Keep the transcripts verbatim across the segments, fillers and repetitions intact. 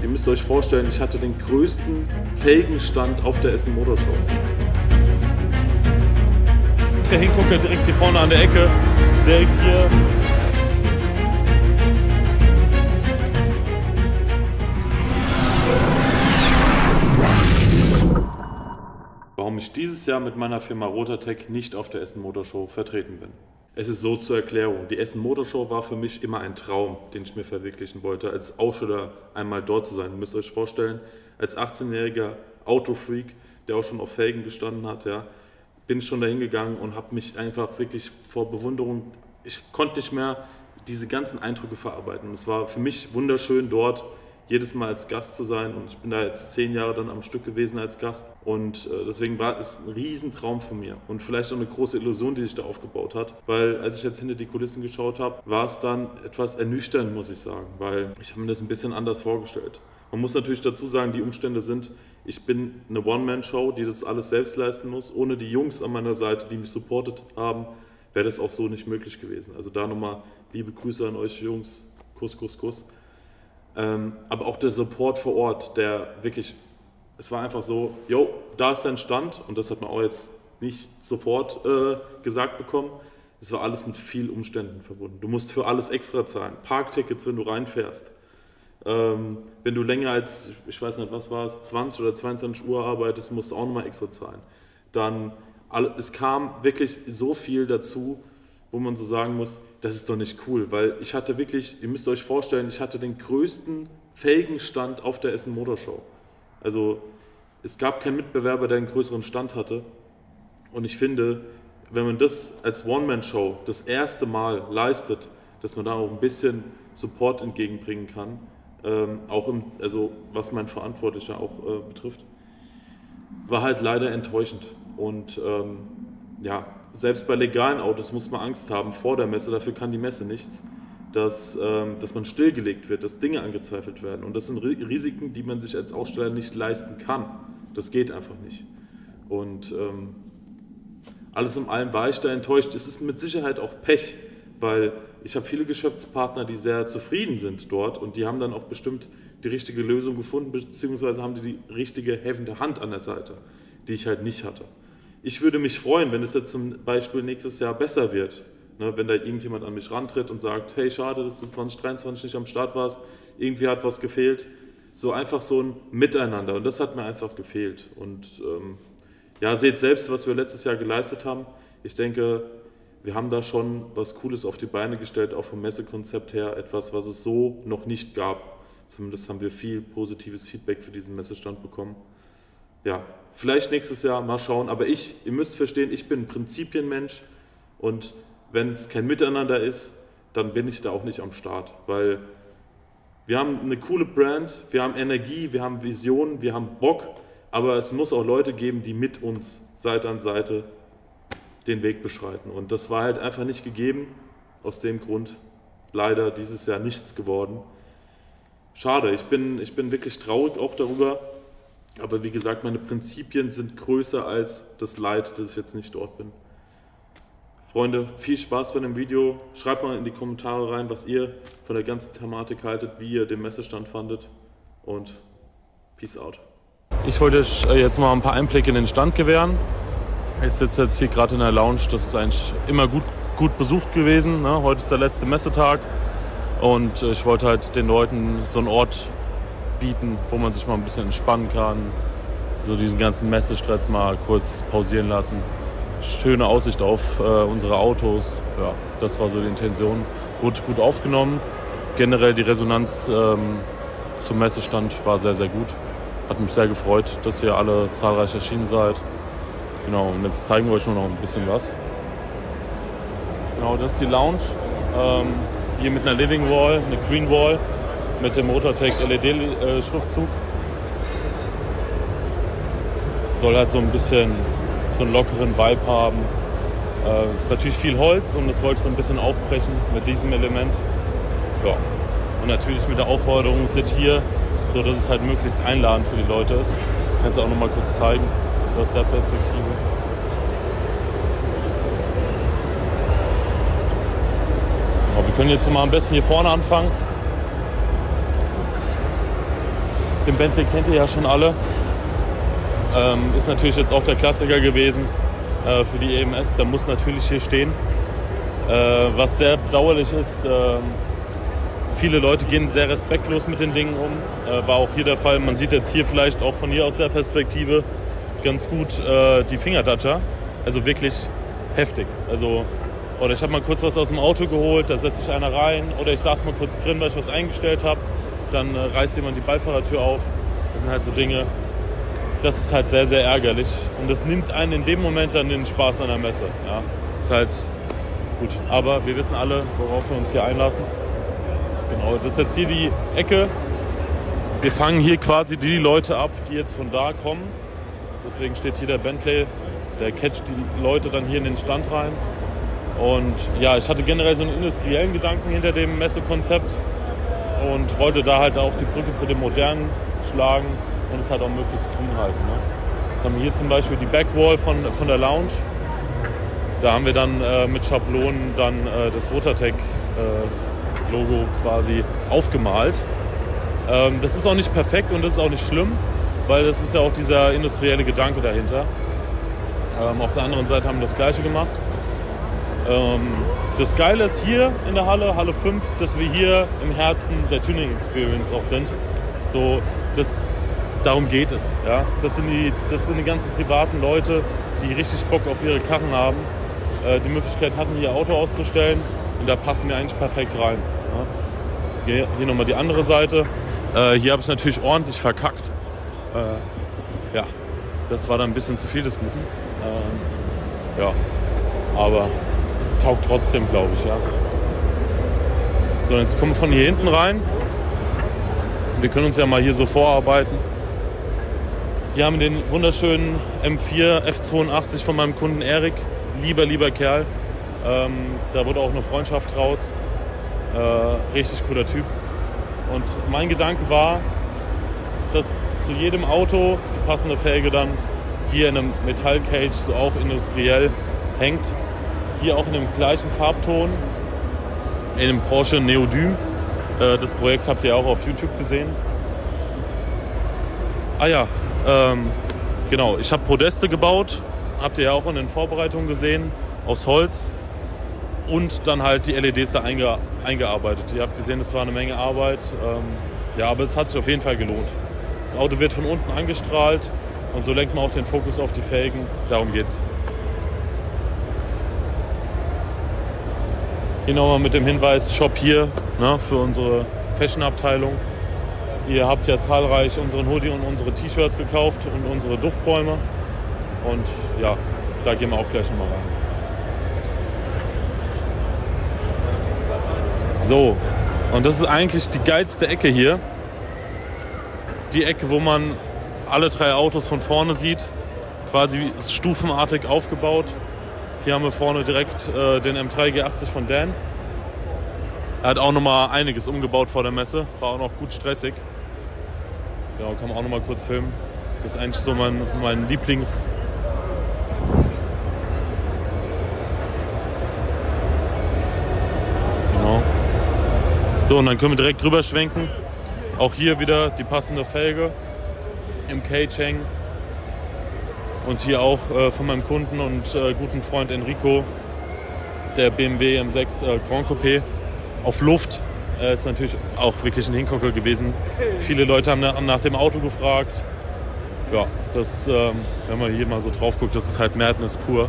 ihr müsst euch vorstellen, ich hatte den größten Felgenstand auf der Essen Motor Show. Der Hingucker direkt hier vorne an der Ecke, direkt hier. Warum ich dieses Jahr mit meiner Firma Rotatec nicht auf der Essen Motor Show vertreten bin. Es ist so zur Erklärung, die Essen Motor Show war für mich immer ein Traum, den ich mir verwirklichen wollte, als Aussteller einmal dort zu sein. Ihr müsst euch vorstellen, als achtzehnjähriger Autofreak, der auch schon auf Felgen gestanden hat, ja, bin ich schon dahin gegangen und habe mich einfach wirklich vor Bewunderung, ich konnte nicht mehr diese ganzen Eindrücke verarbeiten. Und es war für mich wunderschön dort, jedes Mal als Gast zu sein, und ich bin da jetzt zehn Jahre dann am Stück gewesen als Gast, und äh, deswegen war es ein Riesentraum von mir und vielleicht auch eine große Illusion, die sich da aufgebaut hat, weil als ich jetzt hinter die Kulissen geschaut habe, war es dann etwas ernüchternd, muss ich sagen, weil ich habe mir das ein bisschen anders vorgestellt. Man muss natürlich dazu sagen, die Umstände sind, ich bin eine One-Man-Show, die das alles selbst leisten muss. Ohne die Jungs an meiner Seite, die mich supportet haben, wäre das auch so nicht möglich gewesen. Also da nochmal liebe Grüße an euch Jungs, Kuss, Kuss, Kuss. Ähm, aber auch der Support vor Ort, der wirklich, es war einfach so, yo, da ist dein Stand, und das hat man auch jetzt nicht sofort äh, gesagt bekommen. Es war alles mit viel Umständen verbunden. Du musst für alles extra zahlen. Parktickets, wenn du reinfährst. Ähm, wenn du länger als, ich weiß nicht, was war es, zwanzig oder zweiundzwanzig Uhr arbeitest, musst du auch nochmal extra zahlen. Dann, all, es kam wirklich so viel dazu, wo man so sagen muss, das ist doch nicht cool, weil ich hatte wirklich, ihr müsst euch vorstellen, ich hatte den größten Felgenstand auf der Essen Motor Show. Also es gab keinen Mitbewerber, der einen größeren Stand hatte, und ich finde, wenn man das als One-Man-Show das erste Mal leistet, dass man da auch ein bisschen Support entgegenbringen kann, ähm, auch im, also was mein Verantwortlicher auch äh, betrifft, war halt leider enttäuschend. Und ähm, ja, selbst bei legalen Autos muss man Angst haben vor der Messe, dafür kann die Messe nichts, dass, ähm, dass man stillgelegt wird, dass Dinge angezweifelt werden. Und das sind Risiken, die man sich als Aussteller nicht leisten kann. Das geht einfach nicht. Und ähm, alles in allem war ich da enttäuscht. Es ist mit Sicherheit auch Pech, weil ich habe viele Geschäftspartner, die sehr zufrieden sind dort, und die haben dann auch bestimmt die richtige Lösung gefunden, beziehungsweise haben die die richtige helfende Hand an der Seite, die ich halt nicht hatte. Ich würde mich freuen, wenn es jetzt zum Beispiel nächstes Jahr besser wird, ne, wenn da irgendjemand an mich rantritt und sagt, hey, schade, dass du zwanzig dreiundzwanzig nicht am Start warst, irgendwie hat was gefehlt. So einfach so ein Miteinander, und das hat mir einfach gefehlt. Und ähm, ja, seht selbst, was wir letztes Jahr geleistet haben. Ich denke, wir haben da schon was Cooles auf die Beine gestellt, auch vom Messekonzept her, etwas, was es so noch nicht gab. Zumindest haben wir viel positives Feedback für diesen Messestand bekommen. Ja, vielleicht nächstes Jahr, mal schauen. Aber ich, ihr müsst verstehen, ich bin ein Prinzipienmensch, und wenn es kein Miteinander ist, dann bin ich da auch nicht am Start. Weil wir haben eine coole Brand, wir haben Energie, wir haben Visionen, wir haben Bock, aber es muss auch Leute geben, die mit uns Seite an Seite den Weg beschreiten. Und das war halt einfach nicht gegeben. Aus dem Grund leider dieses Jahr nichts geworden. Schade, ich bin, ich bin wirklich traurig auch darüber. Aber wie gesagt, meine Prinzipien sind größer als das Leid, dass ich jetzt nicht dort bin. Freunde, viel Spaß bei dem Video. Schreibt mal in die Kommentare rein, was ihr von der ganzen Thematik haltet, wie ihr den Messestand fandet. Und Peace out. Ich wollte euch jetzt mal ein paar Einblicke in den Stand gewähren. Ich sitze jetzt hier gerade in der Lounge. Das ist eigentlich immer gut, gut besucht gewesen, ne? Heute ist der letzte Messetag, und ich wollte halt den Leuten so einen Ort bieten, wo man sich mal ein bisschen entspannen kann, so diesen ganzen Messestress mal kurz pausieren lassen. Schöne Aussicht auf äh, unsere Autos, ja, das war so die Intention. Wurde gut aufgenommen. Generell die Resonanz ähm, zum Messestand war sehr, sehr gut. Hat mich sehr gefreut, dass ihr alle zahlreich erschienen seid. Genau, und jetzt zeigen wir euch nur noch ein bisschen was. Genau, das ist die Lounge. Ähm, hier mit einer Living Wall, eine Green Wall, mit dem Rotatec L E D-Schriftzug. Soll halt so ein bisschen so einen lockeren Vibe haben. Es äh, ist natürlich viel Holz, und das wollte ich so ein bisschen aufbrechen mit diesem Element. Ja. Und natürlich mit der Aufforderung, sit hier, so dass es halt möglichst einladend für die Leute ist. Kannst du auch noch mal kurz zeigen aus der Perspektive. Ja, wir können jetzt mal am besten hier vorne anfangen. Den Bentley kennt ihr ja schon alle. Ähm, ist natürlich jetzt auch der Klassiker gewesen äh, für die E M S. Der muss natürlich hier stehen. Äh, was sehr bedauerlich ist, äh, viele Leute gehen sehr respektlos mit den Dingen um. Äh, war auch hier der Fall. Man sieht jetzt hier vielleicht auch von hier aus der Perspektive ganz gut äh, die Fingertoucher. Also wirklich heftig. Also, oder ich habe mal kurz was aus dem Auto geholt, da setzt sich einer rein. Oder ich saß mal kurz drin, weil ich was eingestellt habe. Dann äh, reißt jemand die Beifahrertür auf. Das sind halt so Dinge. Das ist halt sehr, sehr ärgerlich. Und das nimmt einen in dem Moment dann den Spaß an der Messe. Ja, ist halt gut. Aber wir wissen alle, worauf wir uns hier einlassen. Genau, das ist jetzt hier die Ecke. Wir fangen hier quasi die Leute ab, die jetzt von da kommen. Deswegen steht hier der Bentley. Der catcht die Leute dann hier in den Stand rein. Und ja, ich hatte generell so einen industriellen Gedanken hinter dem Messekonzept. Und wollte da halt auch die Brücke zu dem Modernen schlagen. Und es halt auch möglichst clean halten. Ne? Jetzt haben wir hier zum Beispiel die Backwall von, von der Lounge. Da haben wir dann äh, mit Schablonen dann äh, das Rotatec äh, Logo quasi aufgemalt. Ähm, das ist auch nicht perfekt und das ist auch nicht schlimm, weil das ist ja auch dieser industrielle Gedanke dahinter. Ähm, auf der anderen Seite haben wir das Gleiche gemacht. Ähm, das Geile ist hier in der Halle, Halle fünf, dass wir hier im Herzen der Tuning Experience auch sind. So, das Darum geht es. Ja? Das, sind die, das sind die ganzen privaten Leute, die richtig Bock auf ihre Karren haben, äh, die Möglichkeit hatten, hier Auto auszustellen. Und da passen wir eigentlich perfekt rein. Ja? Hier, hier nochmal die andere Seite. Äh, hier habe ich natürlich ordentlich verkackt. Äh, ja, das war dann ein bisschen zu viel des Guten. Ähm, ja, aber taugt trotzdem, glaube ich. Ja? So, jetzt kommen wir von hier hinten rein. Wir können uns ja mal hier so vorarbeiten. Hier haben wir den wunderschönen M vier F zweiundachtzig von meinem Kunden Erik. Lieber, lieber Kerl. Ähm, da wurde auch eine Freundschaft raus. Äh, richtig cooler Typ. Und mein Gedanke war, dass zu jedem Auto die passende Felge dann hier in einem Metallcage, so auch industriell, hängt. Hier auch in dem gleichen Farbton. In dem Porsche Neodym. Äh, das Projekt habt ihr auch auf YouTube gesehen. Ah ja, ähm, genau, ich habe Podeste gebaut, habt ihr ja auch in den Vorbereitungen gesehen, aus Holz und dann halt die L E Ds da einge eingearbeitet. Ihr habt gesehen, das war eine Menge Arbeit, ähm, ja, aber es hat sich auf jeden Fall gelohnt. Das Auto wird von unten angestrahlt und so lenkt man auch den Fokus auf die Felgen, darum geht's. Hier nochmal mit dem Hinweis, Shop hier, ne, für unsere Fashion-Abteilung. Ihr habt ja zahlreich unseren Hoodie und unsere T-Shirts gekauft und unsere Duftbäume. Und ja, da gehen wir auch gleich nochmal rein. So, und das ist eigentlich die geilste Ecke hier. Die Ecke, wo man alle drei Autos von vorne sieht. Quasi stufenartig aufgebaut. Hier haben wir vorne direkt äh, den M drei G achtzig von Dan. Er hat auch noch mal einiges umgebaut vor der Messe. War auch noch gut stressig. Genau, kann man auch noch mal kurz filmen. Das ist eigentlich so mein, mein Lieblings... Genau. So, und dann können wir direkt drüber schwenken. Auch hier wieder die passende Felge im Cage hängen. Und hier auch äh, von meinem Kunden und äh, guten Freund Enrico, der B M W M sechs äh, Grand Coupé auf Luft. Äh, ist natürlich auch wirklich ein Hingucker gewesen. Viele Leute haben nach, nach dem Auto gefragt. Ja, das, ähm, wenn man hier mal so drauf guckt, das ist halt Madness pur.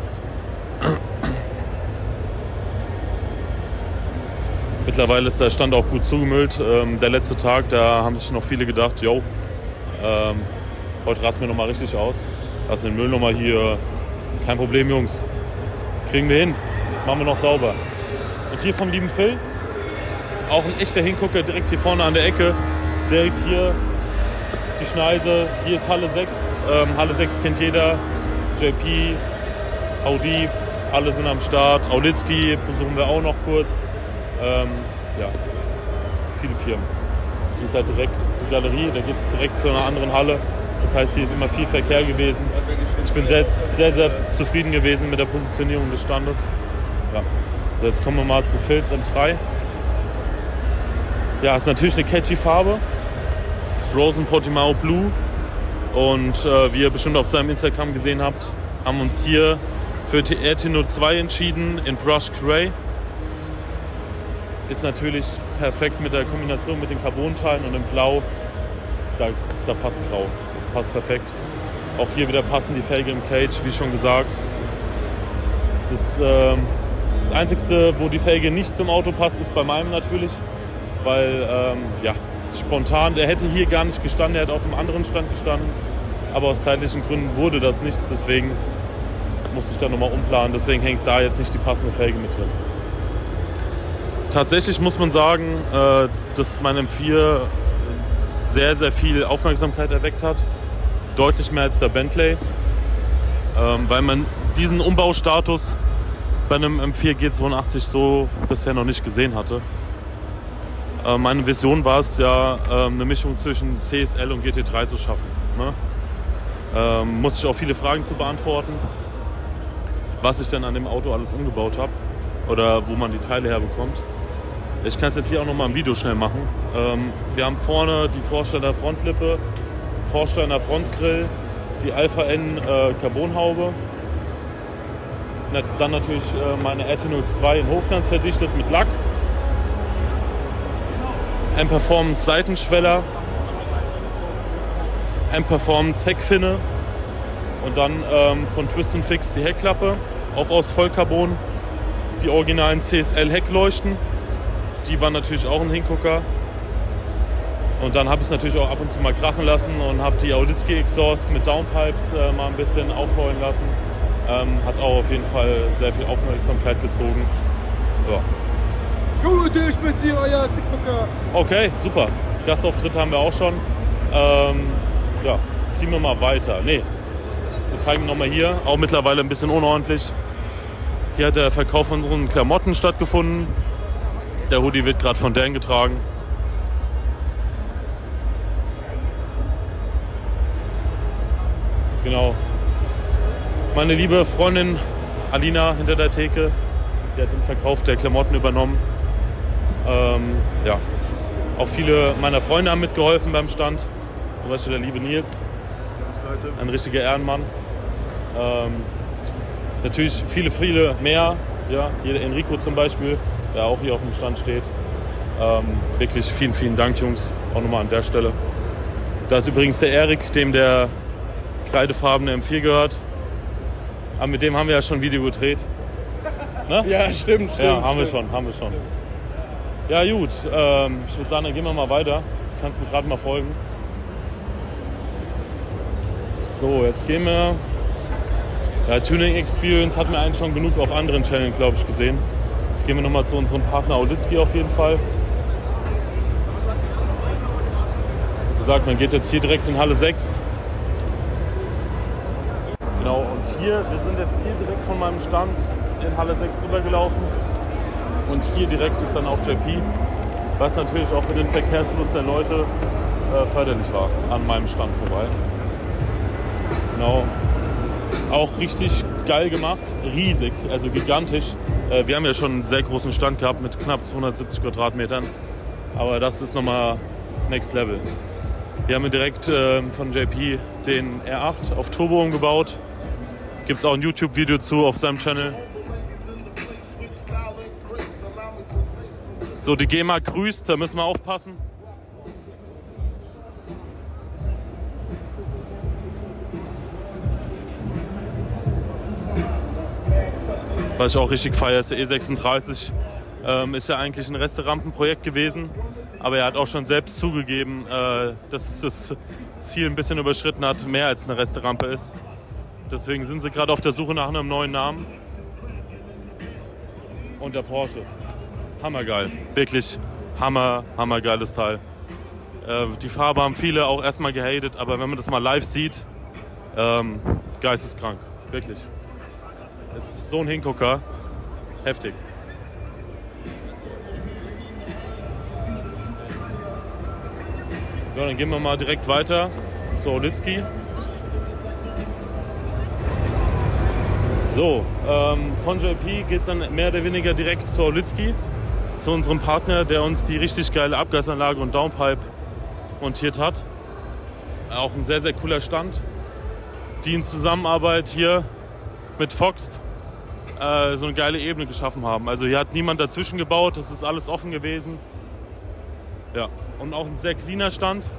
Mittlerweile ist der Stand auch gut zugemüllt. Ähm, der letzte Tag, da haben sich noch viele gedacht, yo, ähm, heute rasten wir noch mal richtig aus. Lassen den Müll noch mal hier. Kein Problem, Jungs. Kriegen wir hin. Machen wir noch sauber. Und hier vom lieben Phil, auch ein echter Hingucker, direkt hier vorne an der Ecke. Direkt hier die Schneise. Hier ist Halle sechs. Ähm, Halle sechs kennt jeder. J P, Audi, alle sind am Start. Aulitzki besuchen wir auch noch kurz. Ähm, ja, viele Firmen. Hier ist halt direkt die Galerie, da geht es direkt zu einer anderen Halle. Das heißt, hier ist immer viel Verkehr gewesen. Ich bin sehr, sehr, sehr zufrieden gewesen mit der Positionierung des Standes. Ja. Jetzt kommen wir mal zu Phils M drei. Ja, ist natürlich eine catchy Farbe. Frozen Portimao Blue. Und äh, wie ihr bestimmt auf seinem Instagram gesehen habt, haben uns hier für die R T null zwei entschieden in Brushed Grey. Ist natürlich perfekt mit der Kombination mit den Carbon-Teilen und dem Blau. Da, da passt Grau. Das passt perfekt. Auch hier wieder passen die Felge im Cage, wie schon gesagt. Das, äh, das Einzige, wo die Felge nicht zum Auto passt, ist bei meinem natürlich. Weil, ähm, ja, spontan, der hätte hier gar nicht gestanden, der hätte auf einem anderen Stand gestanden. Aber aus zeitlichen Gründen wurde das nichts, deswegen musste ich da nochmal umplanen. Deswegen hängt da jetzt nicht die passende Felge mit drin. Tatsächlich muss man sagen, äh, dass mein M vier sehr, sehr viel Aufmerksamkeit erweckt hat. Deutlich mehr als der Bentley. Ähm, weil man diesen Umbaustatus bei einem M vier G zweiundachtzig so bisher noch nicht gesehen hatte. Äh, meine Vision war es ja, äh, eine Mischung zwischen C S L und G T drei zu schaffen. Ne? Ähm, musste ich auch viele Fragen zu beantworten, was ich denn an dem Auto alles umgebaut habe oder wo man die Teile herbekommt. Ich kann es jetzt hier auch noch mal im Video schnell machen. Ähm, wir haben vorne die Vorsteiner Frontlippe, Vorsteiner Frontgrill, die Alpha N äh, Carbonhaube. Na, dann natürlich äh, meine R T null zwei in Hochglanz verdichtet mit Lack. Ein Performance Seitenschweller. Ein Performance Heckfinne. Und dann ähm, von Twist and Fix die Heckklappe, auch aus Vollcarbon. Die originalen C S L Heckleuchten. Die waren natürlich auch ein Hingucker. Und dann habe ich es natürlich auch ab und zu mal krachen lassen und habe die Aulitzky Exhaust mit Downpipes äh, mal ein bisschen aufrollen lassen. Ähm, hat auch auf jeden Fall sehr viel Aufmerksamkeit gezogen. Ja. Okay, super. Gastauftritt haben wir auch schon. Ähm, ja, ziehen wir mal weiter. Nee, wir zeigen noch mal hier, auch mittlerweile ein bisschen unordentlich. Hier hat der Verkauf von unseren Klamotten stattgefunden. Der Hoodie wird gerade von Dan getragen. Genau. Meine liebe Freundin Alina hinter der Theke, die hat den Verkauf der Klamotten übernommen. Ähm, ja. Auch viele meiner Freunde haben mitgeholfen beim Stand. Zum Beispiel der liebe Nils. Ein richtiger Ehrenmann. Ähm, natürlich viele, viele mehr. Ja, hier der Enrico zum Beispiel, der auch hier auf dem Stand steht. Ähm, wirklich vielen, vielen Dank, Jungs. Auch nochmal an der Stelle. Da ist übrigens der Erik, dem der kreidefarbene M vier gehört. Aber mit dem haben wir ja schon ein Video gedreht. Ne? Ja, stimmt, stimmt. Ja, haben stimmt. wir schon, haben wir schon. Ja gut, ähm, ich würde sagen, dann gehen wir mal weiter. Du kannst mir gerade mal folgen. So, jetzt gehen wir. Ja, Tuning Experience hatten wir eigentlich schon genug auf anderen Channeln, glaube ich, gesehen. Jetzt gehen wir nochmal zu unserem Partner Aulitzky auf jeden Fall. Wie gesagt, man geht jetzt hier direkt in Halle sechs. Genau, und hier, wir sind jetzt hier direkt von meinem Stand in Halle sechs rübergelaufen. Und hier direkt ist dann auch J P, was natürlich auch für den Verkehrsfluss der Leute äh, förderlich war, an meinem Stand vorbei. Genau. Auch richtig geil gemacht, riesig, also gigantisch. Äh, wir haben ja schon einen sehr großen Stand gehabt mit knapp zweihundertsiebzig Quadratmetern, aber das ist nochmal Next Level. Wir haben direkt äh, von J P den R acht auf Turbo umgebaut. Gibt es auch ein YouTube-Video zu auf seinem Channel. So, die GEMA grüßt, da müssen wir aufpassen. Was ich auch richtig feiere, ist der E sechsunddreißig. Ähm, ist ja eigentlich ein Resterampenprojekt gewesen, aber er hat auch schon selbst zugegeben, äh, dass es das Ziel ein bisschen überschritten hat, mehr als eine Resterampe ist. Deswegen sind sie gerade auf der Suche nach einem neuen Namen. Und der Porsche. Hammergeil. Wirklich hammer, hammergeiles Teil. Äh, die Farbe haben viele auch erstmal gehatet, aber wenn man das mal live sieht, ähm, geisteskrank. Wirklich. Es ist so ein Hingucker. Heftig. Ja, dann gehen wir mal direkt weiter zu Aulitzky. So, ähm, von J P geht es dann mehr oder weniger direkt zu Aulitzky, zu unserem Partner, der uns die richtig geile Abgasanlage und Downpipe montiert hat. Auch ein sehr, sehr cooler Stand, die in Zusammenarbeit hier mit Foxt äh, so eine geile Ebene geschaffen haben. Also hier hat niemand dazwischen gebaut, das ist alles offen gewesen. Ja, und auch ein sehr cleaner Stand.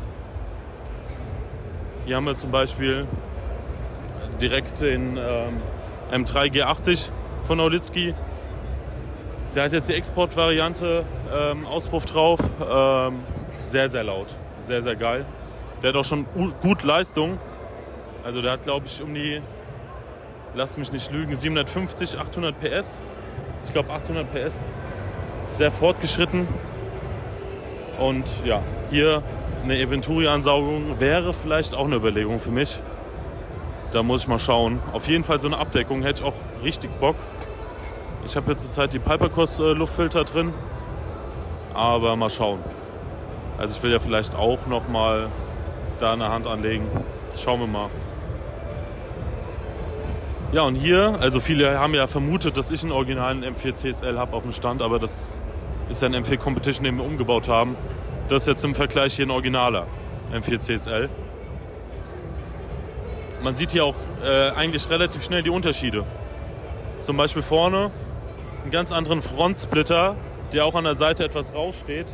Hier haben wir zum Beispiel direkt den ähm, M drei G achtzig von Nowitzki. Der hat jetzt die Export-Variante, ähm, Auspuff drauf. Ähm, sehr, sehr laut, sehr, sehr geil. Der hat auch schon gut Leistung. Also der hat, glaube ich, um die, lasst mich nicht lügen, siebenhundertfünfzig, achthundert P S. Ich glaube achthundert P S. Sehr fortgeschritten. Und ja, hier eine Eventuri-Ansaugung wäre vielleicht auch eine Überlegung für mich. Da muss ich mal schauen. Auf jeden Fall so eine Abdeckung hätte ich auch richtig Bock. Ich habe hier zurzeit die Pipercos äh, Luftfilter drin. Aber mal schauen. Also ich will ja vielleicht auch noch mal da eine Hand anlegen. Schauen wir mal. Ja, und hier, also viele haben ja vermutet, dass ich einen originalen M vier C S L habe auf dem Stand, aber das ist ja ein M vier Competition, den wir umgebaut haben. Das ist jetzt im Vergleich hier ein originaler M vier C S L. Man sieht hier auch äh, eigentlich relativ schnell die Unterschiede. Zum Beispiel vorne einen ganz anderen Frontsplitter, der auch an der Seite etwas raussteht.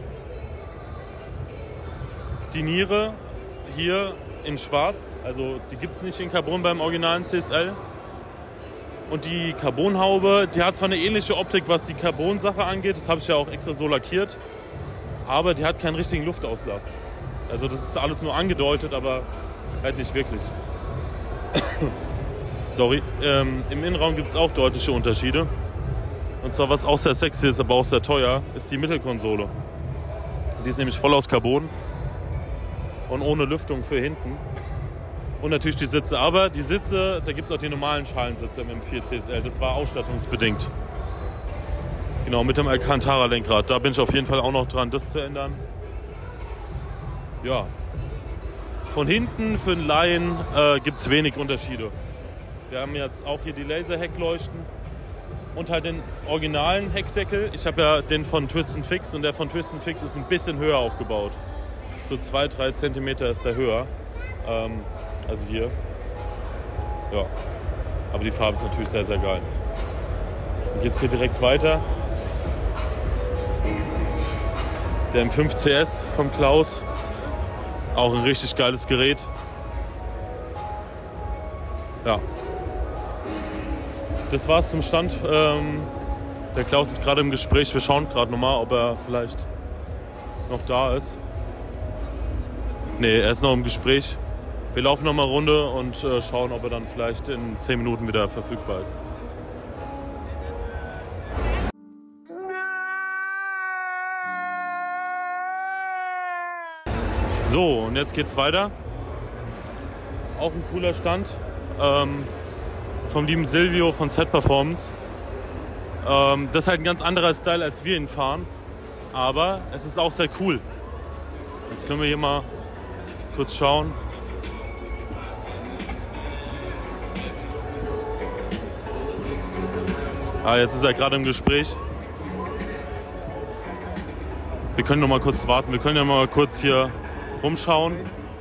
Die Niere hier in schwarz, also die gibt es nicht in Carbon beim originalen C S L. Und die Carbonhaube, die hat zwar eine ähnliche Optik, was die Carbon-Sache angeht, das habe ich ja auch extra so lackiert, aber die hat keinen richtigen Luftauslass. Also das ist alles nur angedeutet, aber halt nicht wirklich. Sorry. Ähm, Im Innenraum gibt es auch deutliche Unterschiede. Und zwar, was auch sehr sexy ist, aber auch sehr teuer, ist die Mittelkonsole. Die ist nämlich voll aus Carbon und ohne Lüftung für hinten. Und natürlich die Sitze. Aber die Sitze, da gibt es auch die normalen Schalensitze im M vier C S L. Das war ausstattungsbedingt. Genau, mit dem Alcantara-Lenkrad. Da bin ich auf jeden Fall auch noch dran, das zu ändern. Ja. Von hinten für den Laien äh, gibt es wenig Unterschiede. Wir haben jetzt auch hier die Laser-Heckleuchten und halt den originalen Heckdeckel. Ich habe ja den von Twist and Fix und der von Twist and Fix ist ein bisschen höher aufgebaut. So zwei, drei Zentimeter ist der höher. Ähm, also hier. Ja. Aber die Farbe ist natürlich sehr, sehr geil. Dann geht es hier direkt weiter. Der M fünf C S vom Klaus. Auch ein richtig geiles Gerät. Ja. Das war's zum Stand. Ähm, der Klaus ist gerade im Gespräch. Wir schauen gerade nochmal, ob er vielleicht noch da ist. Nee, er ist noch im Gespräch. Wir laufen nochmal eine Runde und äh, schauen, ob er dann vielleicht in zehn Minuten wieder verfügbar ist. So, und jetzt geht's weiter. Auch ein cooler Stand ähm, vom lieben Silvio von Z-Performance. Ähm, das ist halt ein ganz anderer Style, als wir ihn fahren. Aber es ist auch sehr cool. Jetzt können wir hier mal kurz schauen. Ah, jetzt ist er gerade im Gespräch. Wir können noch mal kurz warten. Wir können ja mal kurz hier rumschauen.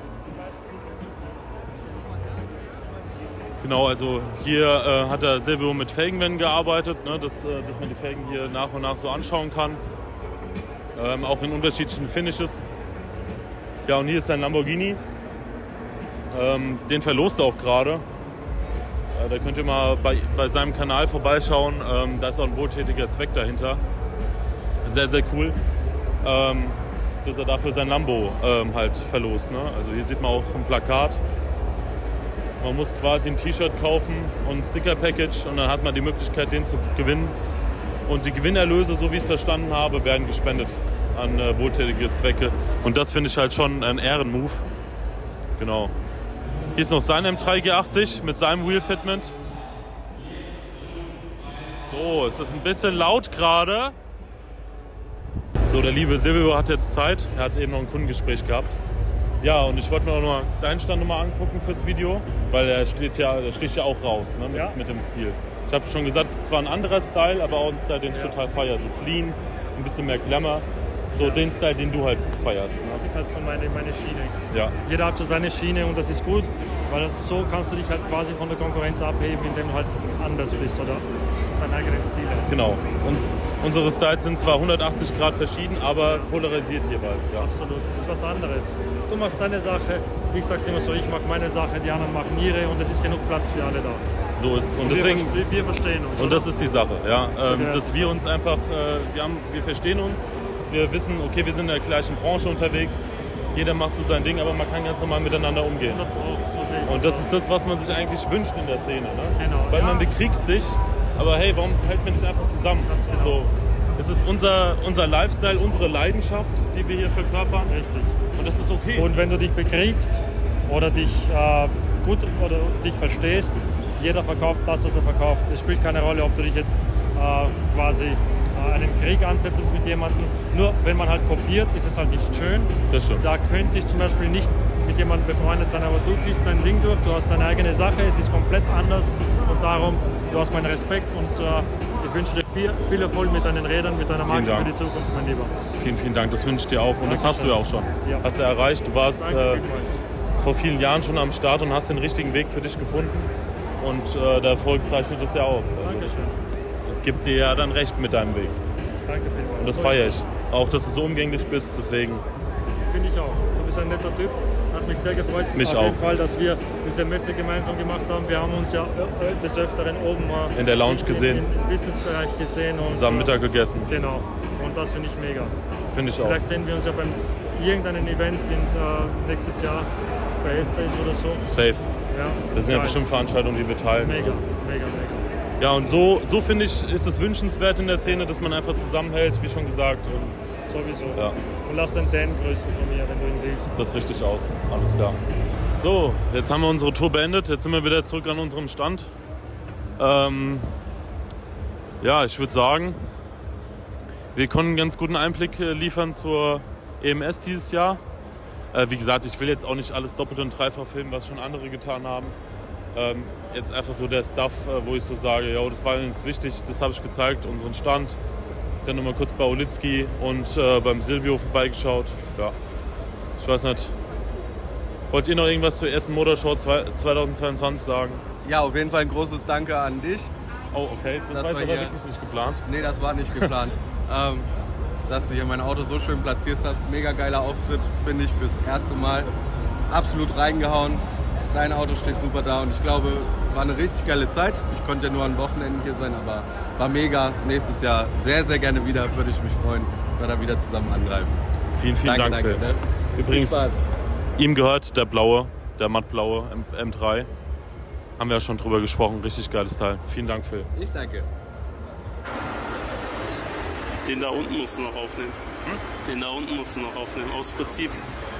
Genau, also hier äh, hat der Silvio mit Felgenwänden gearbeitet, ne, dass, äh, dass man die Felgen hier nach und nach so anschauen kann. Ähm, auch in unterschiedlichen Finishes. Ja, und hier ist sein Lamborghini. Ähm, den verlost er auch gerade. Äh, da könnt ihr mal bei, bei seinem Kanal vorbeischauen. Ähm, da ist auch ein wohltätiger Zweck dahinter. Sehr, sehr cool. Ähm, dass er dafür sein Lambo ähm, halt verlost. Ne? Also hier sieht man auch ein Plakat. Man muss quasi ein T-Shirt kaufen und ein Sticker-Package und dann hat man die Möglichkeit, den zu gewinnen. Und die Gewinnerlöse, so wie ich es verstanden habe, werden gespendet an äh, wohltätige Zwecke. Und das finde ich halt schon ein Ehrenmove. Genau. Hier ist noch sein M drei G achtzig mit seinem Wheel-Fitment. So, es ist ein bisschen laut gerade. So, der liebe Silvio hat jetzt Zeit. Er hat eben noch ein Kundengespräch gehabt. Ja, und ich wollte mir auch noch mal deinen Stand nochmal angucken fürs Video, weil der steht ja, der sticht ja auch raus, ne, mit, ja. mit dem Stil. Ich habe schon gesagt, es ist zwar ein anderer Style, aber auch ein Style, den ich ja. total feiere. So clean, ein bisschen mehr Glamour. So ja. den Style, den du halt feierst. Ne? Das ist halt so meine, meine Schiene. Ja. Jeder hat so seine Schiene und das ist gut, weil das, so kannst du dich halt quasi von der Konkurrenz abheben, indem du halt anders bist oder deinen eigenen Stil hast. Genau. Und unsere Styles sind zwar hundertachtzig Grad verschieden, aber polarisiert jeweils. Ja. Absolut, das ist was anderes. Du machst deine Sache, ich sag's immer so, ich mache meine Sache, die anderen machen ihre und es ist genug Platz für alle da. So ist es. Und, und deswegen, wir, wir verstehen uns. Und oder? das ist die Sache, ja. Ähm, ja. Dass wir uns einfach, äh, wir, haben, wir verstehen uns, wir wissen, okay, wir sind in der gleichen Branche unterwegs, jeder macht so sein Ding, aber man kann ganz normal miteinander umgehen. Und das ist das, was man sich eigentlich wünscht in der Szene. Ne? Genau. Weil ja. man bekriegt sich, aber hey, warum hält man nicht einfach zusammen? Ganz genau. So, es ist unser, unser Lifestyle, unsere Leidenschaft, die wir hier verkörpern. Richtig. Und das ist okay. Und wenn du dich bekriegst oder dich äh, gut oder dich verstehst, jeder verkauft das, was er verkauft. Es spielt keine Rolle, ob du dich jetzt äh, quasi äh, einen Krieg anzettelst mit jemandem. Nur wenn man halt kopiert, ist es halt nicht schön. Das stimmt. Da könnte ich zum Beispiel nicht mit jemandem befreundet sein, aber du ziehst dein Ding durch, du hast deine eigene Sache, es ist komplett anders und darum, du hast meinen Respekt und äh, ich wünsche dir viel, viel Erfolg mit deinen Rädern, mit deiner Marke für die Zukunft, mein Lieber. Vielen, vielen Dank, das wünsche ich dir auch und das Dankeschön. hast du ja auch schon. Ja. Hast du erreicht, du warst äh, Danke vor vielen Jahren schon am Start und hast den richtigen Weg für dich gefunden und äh, der Erfolg zeichnet das ja aus. Also das, ist, das gibt dir ja dann recht mit deinem Weg. Danke vielmals. Und das feiere ich. Auch, dass du so umgänglich bist, deswegen. Finde ich auch. Du bist ein netter Typ. Hat mich sehr gefreut. Mich Auf auch. jeden Fall, dass wir diese Messe gemeinsam gemacht haben. Wir haben uns ja des Öfteren oben in der Lounge gesehen. Im, im Businessbereich gesehen. Und zusammen Mittag gegessen. Genau. Und das finde ich mega. Finde ich auch. Vielleicht sehen wir uns ja beim irgendeinem Event in, äh, nächstes Jahr bei S-Days oder so. Safe. Ja. Das sind ja bestimmt Veranstaltungen, die wir teilen. Mega, mega, mega. Ja, und so, so finde ich, ist es wünschenswert in der Szene, dass man einfach zusammenhält, wie schon gesagt. Und sowieso. Ja. Und lass den Dan grüßen von mir, wenn du ihn siehst. Das richtig aus. Alles klar. So, jetzt haben wir unsere Tour beendet. Jetzt sind wir wieder zurück an unserem Stand. Ähm, ja, ich würde sagen, wir konnten einen ganz guten Einblick äh, liefern zur E M S dieses Jahr. Äh, wie gesagt, ich will jetzt auch nicht alles doppelt und dreifach filmen, was schon andere getan haben. Ähm, jetzt einfach so der Stuff, äh, wo ich so sage, ja, das war uns wichtig, das habe ich gezeigt, unseren Stand. Dann nochmal kurz bei Olitzky und äh, beim Silvio vorbeigeschaut. Ja, ich weiß nicht. Wollt ihr noch irgendwas zur ersten Motorshow zweitausendzweiundzwanzig sagen? Ja, auf jeden Fall ein großes Danke an dich. Oh, okay, das, das war jetzt aber wirklich nicht geplant. Nee, das war nicht geplant. ähm, dass du hier mein Auto so schön platziert hast. Mega geiler Auftritt, finde ich, fürs erste Mal. Absolut reingehauen. Dein Auto steht super da und ich glaube, war eine richtig geile Zeit. Ich konnte ja nur an Wochenenden hier sein, aber war mega. Nächstes Jahr sehr, sehr gerne wieder. Würde ich mich freuen, wenn wir da wieder zusammen angreifen. Vielen, vielen danke, Dank, danke, Phil. ne? Übrigens, ihm gehört der blaue, der mattblaue M drei. Haben wir ja schon drüber gesprochen. Richtig geiles Teil. Vielen Dank, Phil. Ich danke. Den da unten musst du noch aufnehmen. Hm? Den da unten musst du noch aufnehmen, aus Prinzip.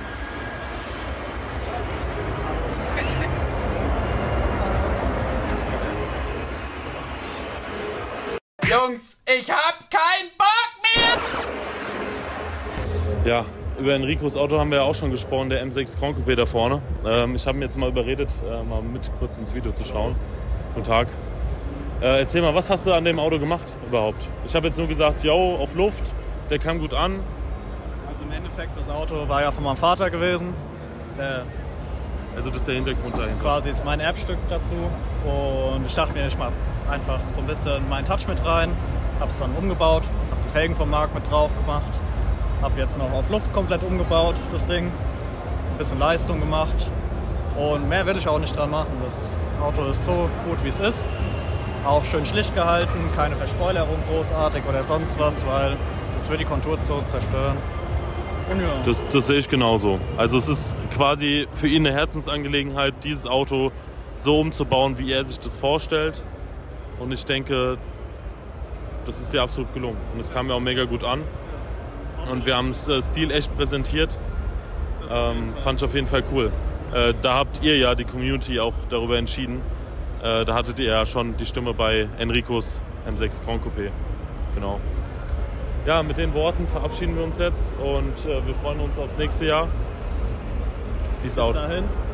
Jungs, ich hab keinen Bock mehr! Ja, über Enricos Auto haben wir ja auch schon gesprochen, der M sechs Grand Coupé da vorne. Ähm, ich habe ihn jetzt mal überredet, äh, mal mit kurz ins Video zu schauen. Guten Tag. Äh, erzähl mal, was hast du an dem Auto gemacht überhaupt? Ich habe jetzt nur gesagt, yo, auf Luft, der kam gut an. Also im Endeffekt, das Auto war ja von meinem Vater gewesen. Der also das ist der Hintergrund das dahinter. Quasi ist mein Erbstück dazu. Und ich dachte mir, ich mache einfach so ein bisschen meinen Touch mit rein. Habe es dann umgebaut, habe die Felgen vom Markt mit drauf gemacht. Habe jetzt noch auf Luft komplett umgebaut, das Ding. Ein bisschen Leistung gemacht. Und mehr will ich auch nicht dran machen. Das Auto ist so gut, wie es ist. Auch schön schlicht gehalten, keine Verspoilerung großartig oder sonst was, weil das würde die Kontur so zerstören. Und ja. Das, das sehe ich genauso. Also es ist quasi für ihn eine Herzensangelegenheit, dieses Auto so umzubauen, wie er sich das vorstellt. Und ich denke, das ist dir absolut gelungen. Und es kam mir auch mega gut an. Und wir haben es äh, stilecht präsentiert. Ähm, fand ich auf jeden Fall cool. Äh, da habt ihr ja, die Community, auch darüber entschieden. Äh, da hattet ihr ja schon die Stimme bei Enricos M sechs Grand Coupé. Genau. Ja, mit den Worten verabschieden wir uns jetzt und äh, wir freuen uns aufs nächste Jahr. Peace out. Bis dahin.